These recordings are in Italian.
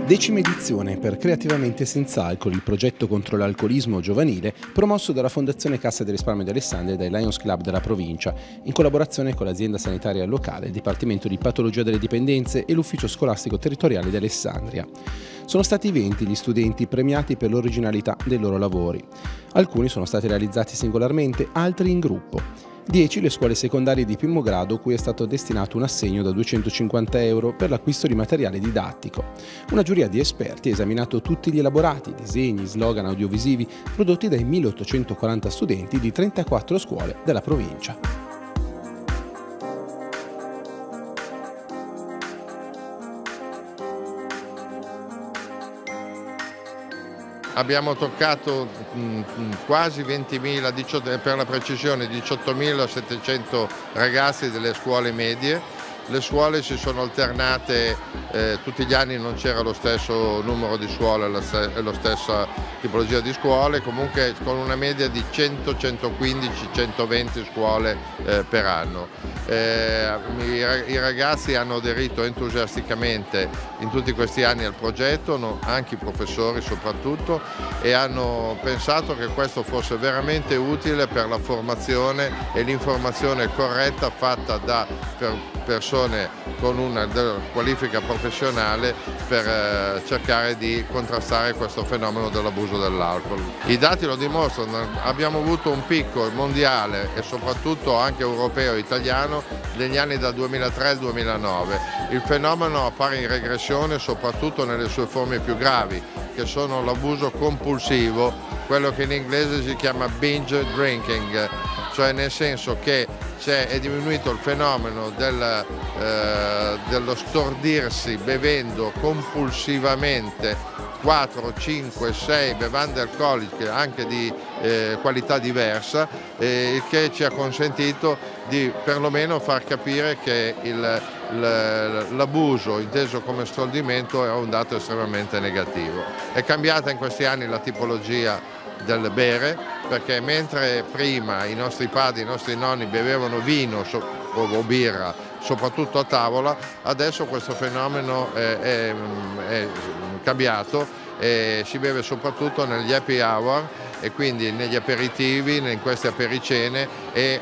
10ª edizione per Creativamente Senza Alcol, il progetto contro l'alcolismo giovanile promosso dalla Fondazione Cassa di Risparmio di Alessandria e dai Lions Club della provincia, in collaborazione con l'azienda sanitaria locale, il Dipartimento di Patologia delle Dipendenze e l'Ufficio Scolastico Territoriale di Alessandria. Sono stati 20 gli studenti premiati per l'originalità dei loro lavori. Alcuni sono stati realizzati singolarmente, altri in gruppo. 10 le scuole secondarie di primo grado cui è stato destinato un assegno da 250 euro per l'acquisto di materiale didattico. Una giuria di esperti ha esaminato tutti gli elaborati, disegni, slogan audiovisivi prodotti dai 1840 studenti di 34 scuole della provincia. Abbiamo toccato quasi 20.000, per la precisione 18.700 ragazzi delle scuole medie. Le scuole si sono alternate, tutti gli anni non c'era lo stesso numero di scuole e la stessa tipologia di scuole, comunque con una media di 100, 115, 120 scuole per anno. I ragazzi hanno aderito entusiasticamente in tutti questi anni al progetto, anche i professori soprattutto, e hanno pensato che questo fosse veramente utile per la formazione e l'informazione corretta fatta da persone con una qualifica professionale per cercare di contrastare questo fenomeno dell'abuso dell'alcol. I dati lo dimostrano, abbiamo avuto un picco mondiale e soprattutto anche europeo e italiano negli anni dal 2003 al 2009. Il fenomeno appare in regressione soprattutto nelle sue forme più gravi, che sono l'abuso compulsivo, quello che in inglese si chiama binge drinking, cioè nel senso che è diminuito il fenomeno dello stordirsi bevendo compulsivamente 4, 5, 6 bevande alcoliche anche di qualità diversa, il che ci ha consentito di perlomeno far capire che l'abuso inteso come stordimento è un dato estremamente negativo. È cambiata in questi anni la tipologia del bere, perché mentre prima i nostri padri, i nostri nonni bevevano vino o birra, soprattutto a tavola, adesso questo fenomeno è cambiato e si beve soprattutto negli happy hour e quindi negli aperitivi, in queste apericene e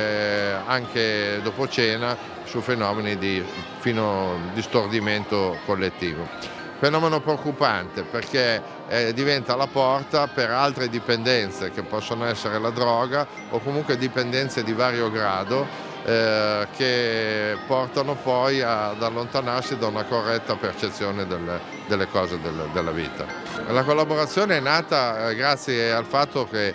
anche dopo cena su fenomeni di stordimento collettivo. Fenomeno preoccupante perché diventa la porta per altre dipendenze che possono essere la droga o comunque dipendenze di vario grado che portano poi ad allontanarsi da una corretta percezione delle cose della vita. La collaborazione è nata grazie al fatto che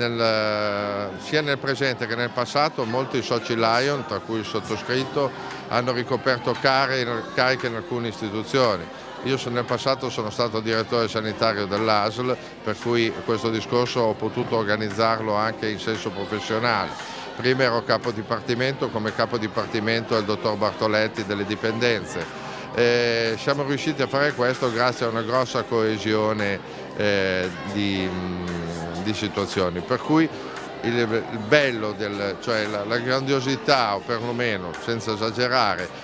sia nel presente che nel passato molti soci Lion, tra cui il sottoscritto, hanno ricoperto cariche in alcune istituzioni. Io nel passato sono stato direttore sanitario dell'ASL, per cui questo discorso ho potuto organizzarlo anche in senso professionale. Prima ero capo dipartimento, come capo dipartimento il dottor Bartoletti delle dipendenze. Siamo riusciti a fare questo grazie a una grossa coesione di situazioni, per cui il bello, cioè la grandiosità, o perlomeno, senza esagerare,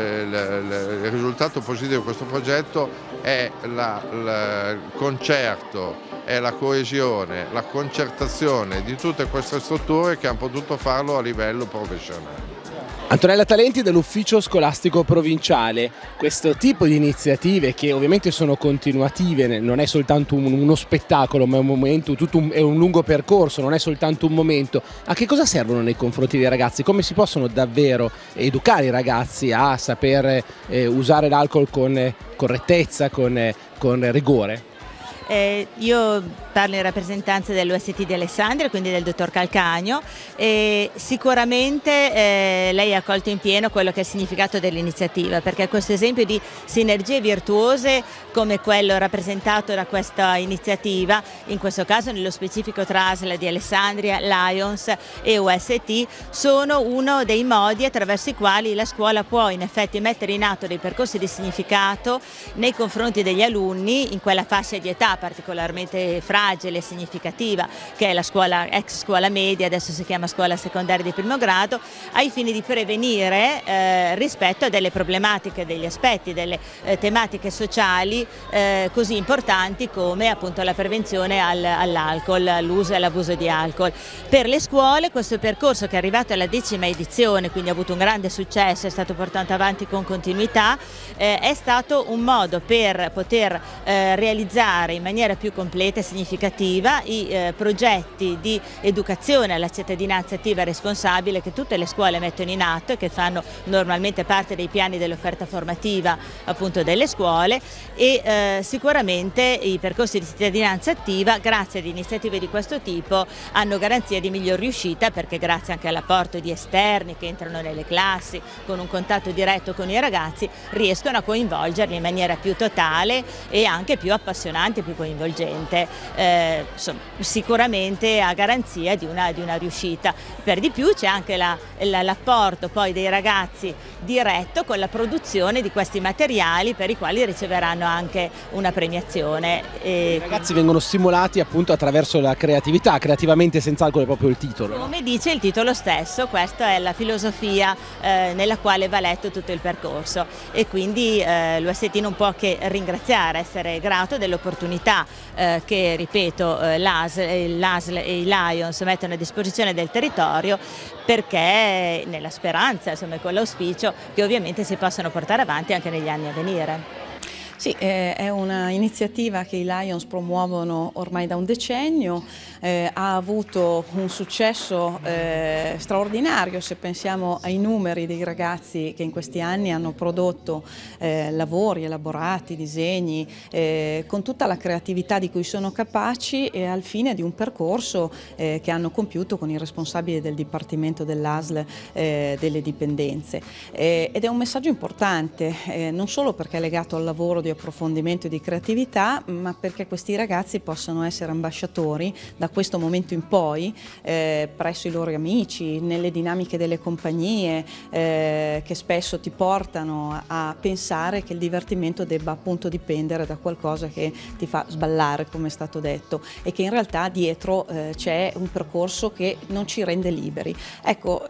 il risultato positivo di questo progetto è il concerto, è la coesione, la concertazione di tutte queste strutture che hanno potuto farlo a livello professionale. Antonella Talenti dell'Ufficio Scolastico Provinciale, questo tipo di iniziative che ovviamente sono continuative, non è soltanto uno spettacolo ma è un momento, è un lungo percorso, non è soltanto un momento, a che cosa servono nei confronti dei ragazzi? Come si possono davvero educare i ragazzi a saper usare l'alcol con correttezza, con rigore? Io parlo in rappresentanza dell'UST di Alessandria, quindi del dottor Calcagno, e sicuramente lei ha colto in pieno quello che è il significato dell'iniziativa, perché questo esempio di sinergie virtuose come quello rappresentato da questa iniziativa, in questo caso nello specifico tra ASL di Alessandria, Lions e UST, sono uno dei modi attraverso i quali la scuola può in effetti mettere in atto dei percorsi di significato nei confronti degli alunni in quella fascia di età comunità particolarmente fragile e significativa, che è la scuola, ex scuola media, adesso si chiama scuola secondaria di primo grado, ai fini di prevenire rispetto a delle problematiche, degli aspetti, delle tematiche sociali così importanti come appunto la prevenzione all'alcol, all'uso e all'abuso di alcol. Per le scuole questo percorso, che è arrivato alla 10ª edizione, quindi ha avuto un grande successo, è stato portato avanti con continuità, è stato un modo per poter realizzare in maniera più completa e significativa i progetti di educazione alla cittadinanza attiva e responsabile che tutte le scuole mettono in atto e che fanno normalmente parte dei piani dell'offerta formativa appunto delle scuole, e sicuramente i percorsi di cittadinanza attiva, grazie ad iniziative di questo tipo, hanno garanzia di miglior riuscita, perché grazie anche all'apporto di esterni che entrano nelle classi con un contatto diretto con i ragazzi riescono a coinvolgerli in maniera più totale e anche più appassionante, più coinvolgente, sicuramente a garanzia di una riuscita. Per di più c'è anche l'apporto poi dei ragazzi diretto con la produzione di questi materiali, per i quali riceveranno anche una premiazione. I ragazzi vengono stimolati appunto attraverso la creatività, creativamente senza alcol è proprio il titolo. Come dice il titolo stesso, questa è la filosofia nella quale va letto tutto il percorso, e quindi l'UST non può che ringraziare, essere grato dell'opportunità che, ripeto, l'ASL e i Lions mettono a disposizione del territorio, perché nella speranza, insomma, con l'auspicio che ovviamente si possano portare avanti anche negli anni a venire. Sì, è una iniziativa che i Lions promuovono ormai da un decennio, ha avuto un successo straordinario se pensiamo ai numeri dei ragazzi che in questi anni hanno prodotto lavori elaborati, disegni, con tutta la creatività di cui sono capaci, e al fine di un percorso che hanno compiuto con i responsabili del Dipartimento dell'ASL delle dipendenze. Ed è un messaggio importante, non solo perché è legato al lavoro di approfondimento e di creatività, ma perché questi ragazzi possano essere ambasciatori da questo momento in poi presso i loro amici, nelle dinamiche delle compagnie che spesso ti portano a pensare che il divertimento debba appunto dipendere da qualcosa che ti fa sballare, come è stato detto, e che in realtà dietro c'è un percorso che non ci rende liberi. Ecco,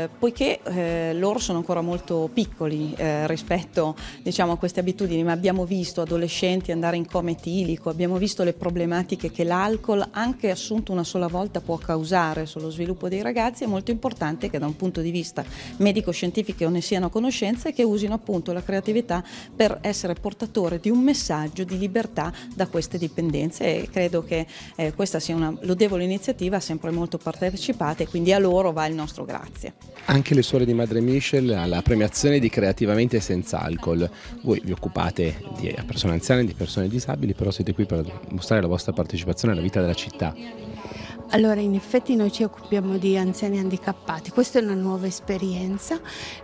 poiché loro sono ancora molto piccoli rispetto, diciamo, a queste abitudini, ma abbiamo visto adolescenti andare in coma etilico, abbiamo visto le problematiche che l'alcol, anche assunto una sola volta, può causare sullo sviluppo dei ragazzi, è molto importante che da un punto di vista medico-scientifico ne siano a conoscenza e che usino appunto la creatività per essere portatore di un messaggio di libertà da queste dipendenze, e credo che questa sia una lodevole iniziativa, sempre molto partecipata, e quindi a loro va il nostro grazie. Anche le suore di Madre Michel alla premiazione di Creativamente Senza Alcol. Voi vi occupate di persone anziane, di persone disabili, però siete qui per mostrare la vostra partecipazione alla vita della città. Allora, in effetti noi ci occupiamo di anziani handicappati, questa è una nuova esperienza,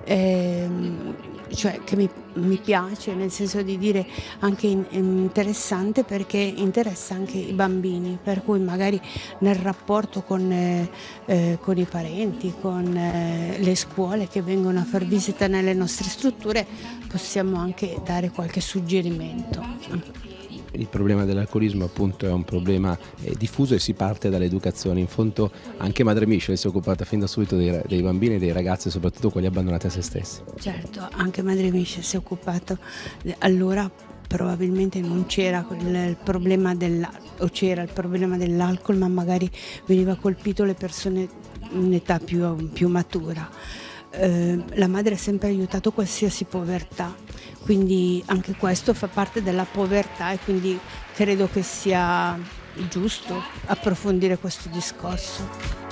cioè che mi piace, nel senso di dire anche interessante, perché interessa anche i bambini, per cui magari nel rapporto con i parenti, con le scuole che vengono a far visita nelle nostre strutture, possiamo anche dare qualche suggerimento. Il problema dell'alcolismo appunto è un problema diffuso e si parte dall'educazione. In fondo anche Madre Michel si è occupata fin da subito dei bambini e dei ragazzi, soprattutto quelli abbandonati a se stessi. Certo, anche Madre Michel si è occupata, allora probabilmente non c'era il problema o c'era il problema dell'alcol, ma magari veniva colpito le persone in età più matura. La madre ha sempre aiutato qualsiasi povertà, quindi anche questo fa parte della povertà, e quindi credo che sia giusto approfondire questo discorso.